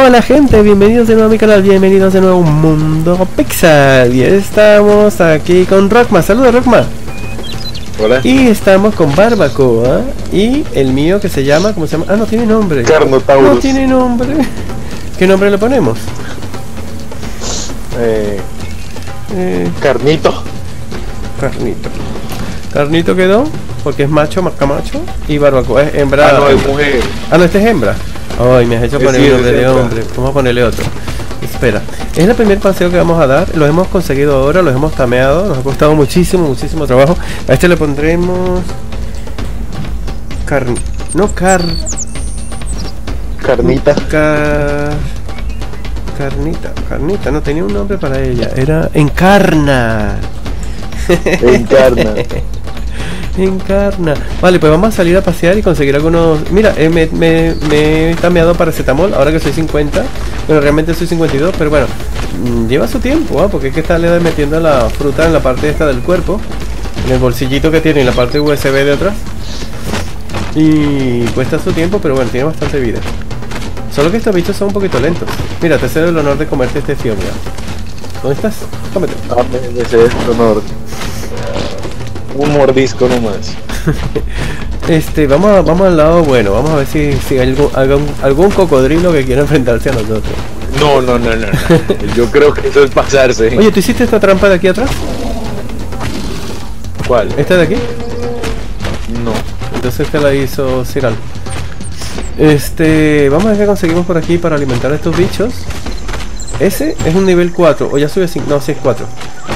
Hola gente, bienvenidos de nuevo a mi canal, bienvenidos de nuevo a un Mundo Pixel. Y estamos aquí con Rockma, saluda Rockma. Hola. Y estamos con Barbacoa y el mío que se llama, ¿cómo se llama? Ah, no tiene nombre. Carnotaurus. No tiene nombre. ¿Qué nombre le ponemos? Carnito. Carnito. Carnito quedó porque es macho, camacho, y Barbacoa es hembra. Ah, no, es mujer. Ah, no, este es hembra. Ay, me has hecho poner Sí, un nombre de hembra. hombre. Vamos a ponerle otro. Espera, es el primer paseo que vamos a dar. Lo hemos conseguido ahora, los hemos tameado. Nos ha costado muchísimo trabajo. A este le pondremos Carnita. Carnita, no tenía un nombre para ella. Era Encarna. Encarna. Encarna. Vale, pues vamos a salir a pasear y conseguir algunos. Mira, me he tameado paracetamol ahora que soy 50. Bueno, realmente soy 52, pero bueno, lleva su tiempo, ¿eh? Porque hay que estarle metiendo la fruta en la parte esta del cuerpo, en el bolsillito que tiene, en la parte USB de atrás. Y cuesta su tiempo, pero bueno, tiene bastante vida. Solo que estos bichos son un poquito lentos. Mira, te cedo el honor de comerte este tío, mira. ¿Dónde estás? Cómete. Ese es el honor. Un mordisco nomás. Vamos al lado bueno. Vamos a ver si hay algún cocodrilo que quiera enfrentarse a nosotros. No. Yo creo que eso es pasarse. Oye, ¿tú hiciste esta trampa de aquí atrás? ¿Cuál? ¿Esta de aquí? No. Entonces esta la hizo Ciral. Vamos a ver qué conseguimos por aquí para alimentar a estos bichos. Ese es un nivel 4. O ya sube 5. No, sí es 4.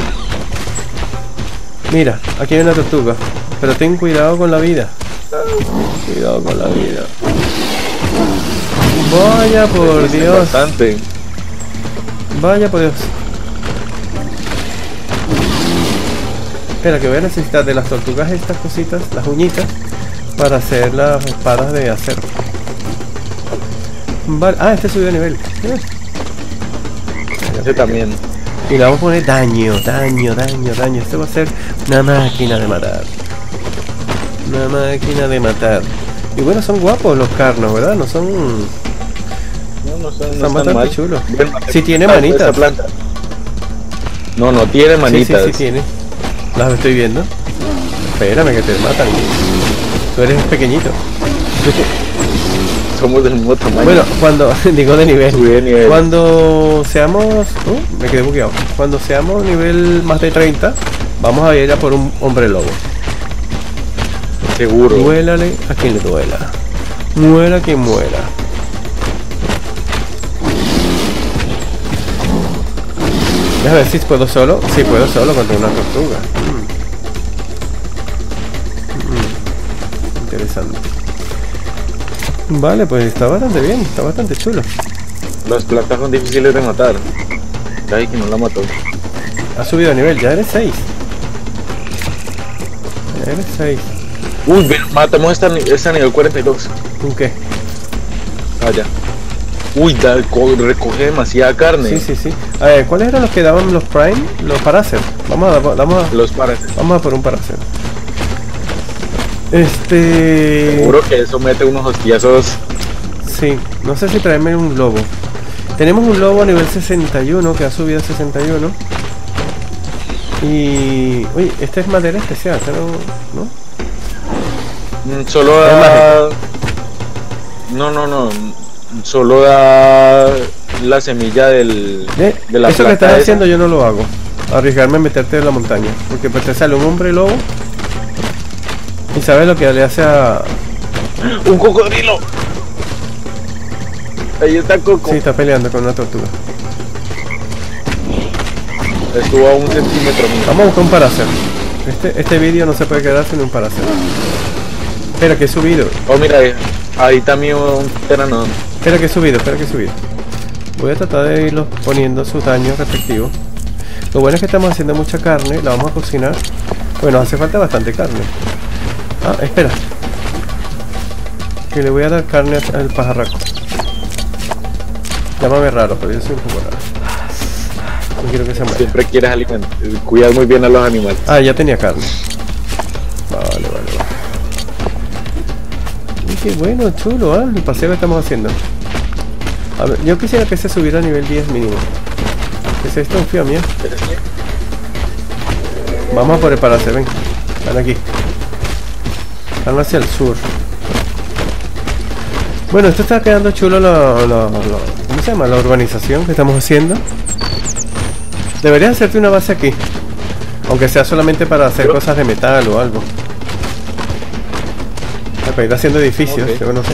Mira, aquí hay una tortuga. Pero ten cuidado con la vida. Cuidado con la vida. Vaya por Dios. Bastante. Vaya por Dios. Espera, que voy a necesitar de las tortugas estas cositas, las uñitas, para hacer las espadas de acero. Vale. Ah, este subió de nivel. Ese también. Y le vamos a poner daño. Esto va a ser una máquina de matar. Una máquina de matar. Y bueno, son guapos los carnos, ¿verdad? No son... No Son están bastante mal. chulos. Bien, Sí tiene esa manitas. planta. No tiene manitas. Sí tiene. Las estoy viendo. Espérame que te matan. Tú eres pequeñito. Somos del mismo tamaño. Bueno, cuando... digo de nivel. Subí de nivel. Cuando seamos... me quedé bugueado. Cuando seamos nivel más de 30, vamos a ir a por un hombre lobo. Seguro. Duélale a quien le duela. Muera quien muera. Déjame ver si puedo solo. Sí, puedo solo contra una tortuga. Interesante. Vale, pues está bastante bien. Está bastante chulo. Las plantas son difíciles de matar. Ay, que no la mató. Ha subido de nivel. Ya eres 6. Ya eres 6. Uy, matamos esta nivel 42. ¿Con qué? Ah, ya. Uy, recoge demasiada carne. Sí. A ver, ¿cuáles eran los que daban los Prime? Los Paracer. Vamos a Los pares. Vamos a por un Paracer. Seguro que eso mete unos hostiazos. Sí, no sé si traerme un lobo. Tenemos un lobo a nivel 61 que ha subido a 61. Y... uy, esta es madera especial, ¿no? Solo da... No. Solo da la semilla de la eso que planta estás esa. haciendo yo no lo hago. Arriesgarme a meterte en la montaña. Porque pues te sale un hombre lobo. Y sabes lo que le hace a... ¡Un cocodrilo! Ahí está Coco. Sí, está peleando con una tortuga. Estuvo a 1 centímetro mío. Vamos a buscar un Paracer. Este vídeo no se puede quedar sin un Paracer. Espera, que he subido. Oh, mira, ahí también un teranón. Espera que he subido. Voy a tratar de irlos poniendo sus daños respectivos. Lo bueno es que estamos haciendo mucha carne. La vamos a cocinar. Bueno, hace falta bastante carne. Ah, espera. Que le voy a dar carne al pajarraco. Llámame raro, pero yo soy un poco raro. No quiero que se muera. Siempre quieres alimentar. Cuidas muy bien a los animales. Ah, ya tenía carne. Vale. Uy, qué bueno, chulo, el paseo que estamos haciendo. A ver, yo quisiera que se subiera a nivel 10 mínimo. ¿Qué es esto? Un fío mío. Vamos a por el palacio, ven. Están aquí. Están hacia el sur. Bueno, esto está quedando chulo ¿cómo se llama? La urbanización que estamos haciendo. Deberías hacerte una base aquí. Aunque sea solamente para hacer cosas de metal o algo. Para ir haciendo edificios, Ok. yo no sé.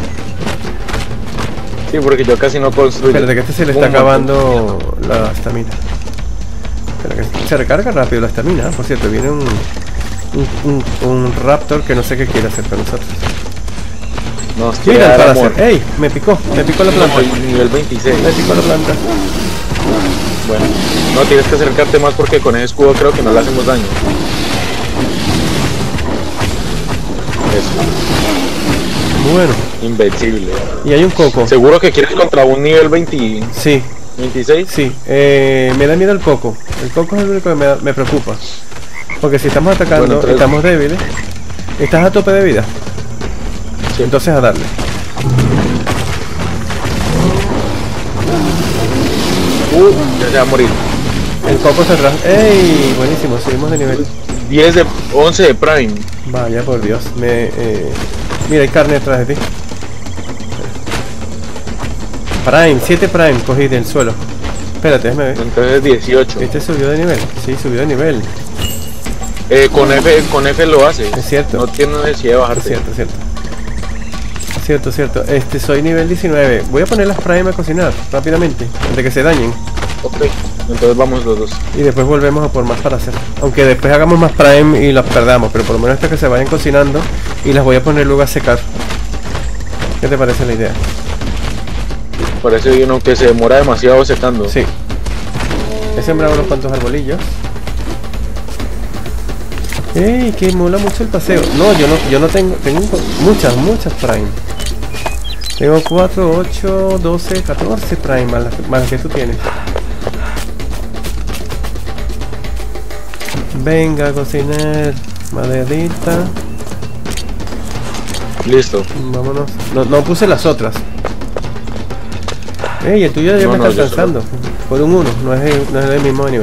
Sí, porque yo casi no construyo. Espérate que este se le está acabando la estamina. Espera que se recarga rápido la estamina. Por cierto, viene un raptor que no sé qué quiere hacer con nosotros. Nos quiere Mira el dar palacio. amor. ¡Ey! Me picó la planta. No, nivel 26. Me picó la planta. Bueno, no tienes que acercarte más porque con ese escudo creo que no le hacemos daño. Eso, Bueno, invencible. y hay un coco. ¿Seguro que quieres contra un nivel 20, Sí, 26? sí. Me da miedo el coco. El coco es el único que me preocupa. Porque si estamos atacando, Bueno, entonces- estamos débiles. Estás a tope de vida. Sí. Entonces a darle. Ya se va a morir. El coco se atrás. ¡Ey! Buenísimo, subimos de nivel. 11 de Prime. Vaya por Dios. Mira, hay carne detrás de ti. Prime, 7 Prime cogí del suelo. Espérate, déjame ver. Entonces 18. Este subió de nivel. Sí, subió de nivel. Con F lo hace. Es cierto. No tiene necesidad de Es bajarte. cierto, es cierto. Cierto. Soy nivel 19. Voy a poner las Prime a cocinar rápidamente, antes de que se dañen. Ok, entonces vamos los dos. Y después volvemos a por más para hacer. Aunque después hagamos más Prime y las perdamos, pero por lo menos hasta que se vayan cocinando. Y las voy a poner luego a secar. ¿Qué te parece la idea? Parece bien, aunque se demora demasiado secando. Sí. He sembrado unos cuantos arbolillos. ¡Ey! Que mola mucho el paseo. No, yo no tengo muchas Prime. Tengo 4, 8, 12, 14 Prime más las que tú tienes. Venga a cocinar. Maderita. Listo. Vámonos. No puse las otras. Ey, el tuyo ya No, me no, está yo alcanzando. Por un 1, no es del mismo nivel.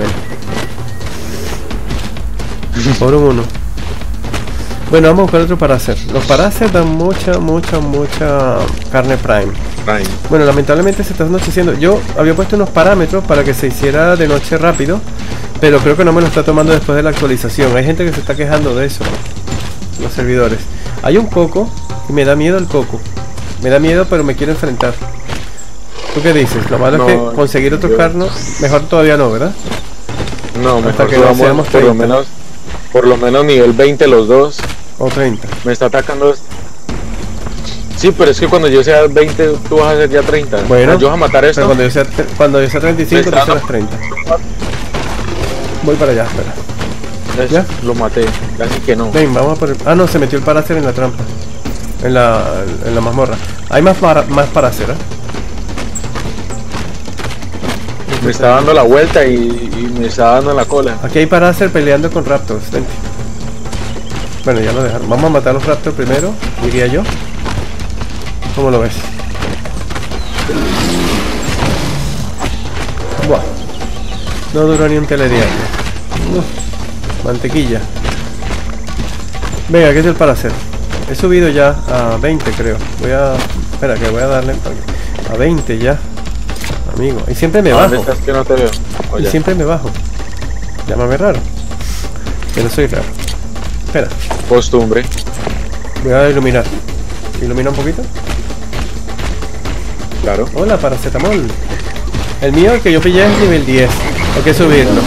Por un 1. Bueno, vamos a buscar otro para hacer. Los para hacer dan mucha carne Prime. Prime. Bueno, lamentablemente se está anocheciendo. Yo había puesto unos parámetros para que se hiciera de noche rápido, pero creo que no me lo está tomando después de la actualización. Hay gente que se está quejando de eso, los servidores. Hay un coco y me da miedo el coco. Me da miedo, pero me quiero enfrentar. ¿Tú qué dices? Lo malo es que conseguir otro carno, mejor todavía no, ¿verdad? No, Hasta mejor que que no vamos seamos por 30. por lo menos nivel 20 los dos. O 30. Me está atacando. Sí, pero es que cuando yo sea 20 tú vas a ser ya 30. Bueno, yo vas a matar esto. Pero cuando yo sea 35, tú Está- serás 30. Voy para allá, espera. ¿Ya? Lo maté, casi que no. Ven, vamos a por el... Ah, no, se metió el paracer en la trampa. En la mazmorra. Hay más para hacer, ¿eh? Me está dando la vuelta y me está dando la cola. Aquí hay paracer peleando con raptors, vente. Bueno, ya lo dejaron. Vamos a matar a los raptors primero, diría yo. ¿Cómo lo ves? Buah. No duró ni un telediario. Mantequilla. Venga, ¿qué es el paracer? He subido ya a 20, creo. Espera, que voy a darle a 20 ya. Amigo, y siempre me ¿Dónde bajo. estás que no te veo? Y Oye, siempre me bajo. Llámame raro. Pero soy raro. Espera, costumbre. voy a iluminar. ¿Ilumina un poquito? Claro. Hola, paracetamol. El mío, el que yo pillé es nivel 10. Hay que subirlo.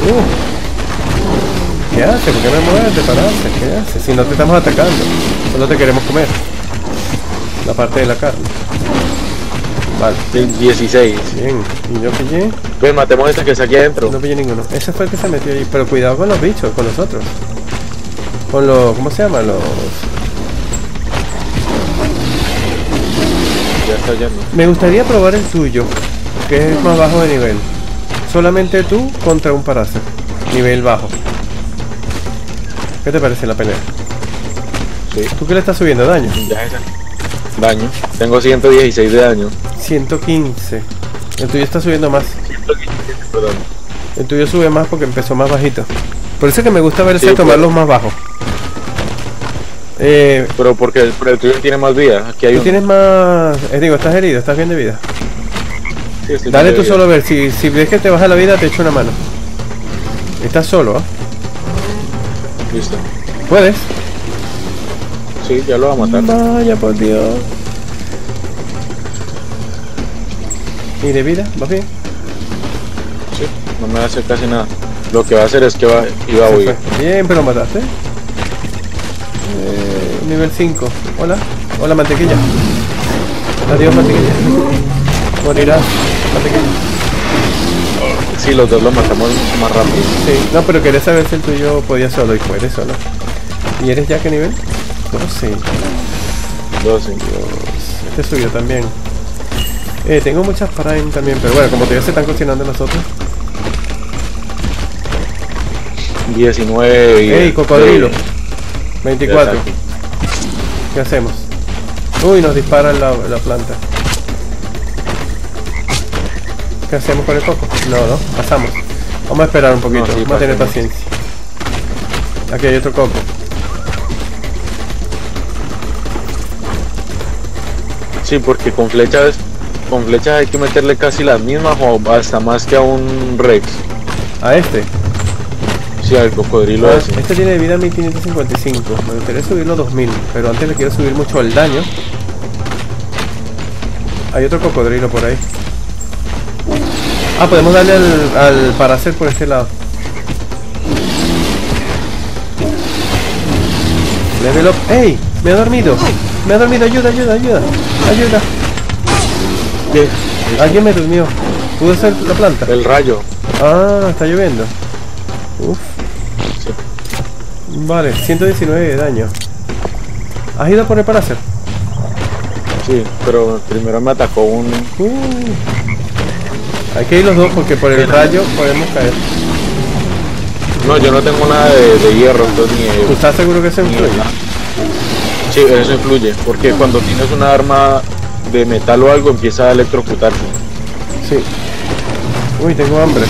¿Qué hace? ¿Por qué me mueves de pararse? ¿Qué hace? Si no te estamos atacando. Solo te queremos comer. La parte de la carne. Vale, 16. bien. Y yo pillé... Ven, matemos a este que está aquí adentro. No pillé ninguno. Ese fue el que se metió ahí. Pero cuidado con los bichos, con los otros. Con los... ¿Cómo se llama? Ya está yendo. Me gustaría probar el tuyo, que es más bajo de nivel. Solamente tú contra un parásito. Nivel bajo. ¿Qué te parece la pelea? Sí. ¿Tú qué le estás subiendo daño? Ya esa. Daño. Tengo 116 de daño. 115. El tuyo está subiendo más. 115, perdón. El tuyo sube más porque empezó más bajito. Por eso es que me gusta verse Sí, a tomar pero- los más bajos. Pero porque el tuyo tiene más vida. Aquí hay Tú uno. tienes más... digo, estás herido, estás bien de vida. Sí, estoy Dale bien tú de solo a vida. ver, si ves que te baja la vida te echo una mano. Estás solo, ¿ah? Listo. ¿Puedes? Sí, ya lo va a matar. Vaya por Dios. ¿Y de vida? ¿Vas bien? Sí, no me va a hacer casi nada. Lo que va a hacer es que iba a Se huir. fue. Bien, pero mataste. Nivel 5. Hola. Hola, mantequilla. Adiós, mantequilla. Morirás, mantequilla. Sí, los dos lo matamos más rápido. Sí, no, pero quería saber si el tuyo podía solo y puedes solo. ¿Y eres ya qué nivel? 12. 12. Este subió también. Tengo muchas Prime también, pero bueno, como todavía se están cocinando nosotros. 19 y... ¡Ey, cocodrilo! de 24. ataque. ¿Qué hacemos? Uy, nos disparan la planta. ¿Qué hacemos con el coco? No, pasamos. Vamos a esperar un poquito, No, sí, vamos a tener pasemos. paciencia. Aquí hay otro coco. Sí, porque con flechas hay que meterle casi las mismas o hasta más que a un Rex. A este. Sí, al cocodrilo Ah, ese. este tiene de vida 1555. Me gustaría subirlo a 2000, pero antes le quiero subir mucho el daño. Hay otro cocodrilo por ahí. Ah, podemos darle al Paracer por este lado. Level up. ¡Ey! Me ha dormido. Me ha dormido. Ayuda. ¿Qué? Alguien me durmió. ¿Pudo ser la planta? El rayo. Ah, está lloviendo. Uf. Sí. Vale, 119 de daño. ¿Has ido por el Paracer? Sí, pero primero me atacó un... Hay que ir los dos porque por el rayo podemos caer. No, yo no tengo nada de hierro, entonces ¿Tú ni... estás seguro que se ni influye? nada. Sí, eso influye, porque cuando tienes una arma de metal o algo empieza a electrocutarse. Sí. Uy, tengo hambre.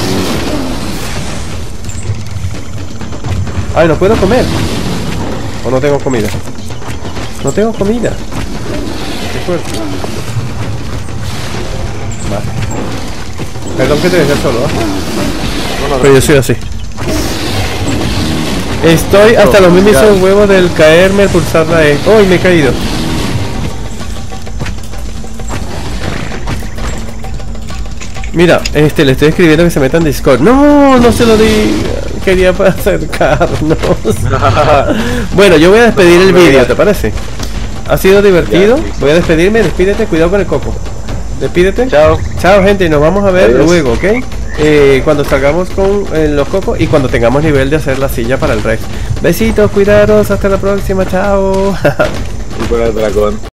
Ay, no puedo comer. ¿O no tengo comida? No tengo comida. Qué fuerte. Vale. Perdón que te dejé solo, ¿eh? No, Pero yo soy así. Estoy hasta los mismos ya. huevos del caerme al pulsar la E. ¡Uy, me he caído! Mira, le estoy escribiendo que se meta en Discord. No, no se lo di. Quería acercarnos. Bueno, yo voy a despedir el vídeo, ¿te parece? Ha sido divertido. Ya, listo. Voy a despedirme, despídete, cuidado con el coco. Despídete. Chao. Chao, gente, nos vamos a ver Adiós. luego, ¿ok? Cuando salgamos con los cocos y cuando tengamos nivel de hacer la silla para el Rex. Besitos, cuidaros, hasta la próxima, chao. Y por el dragón.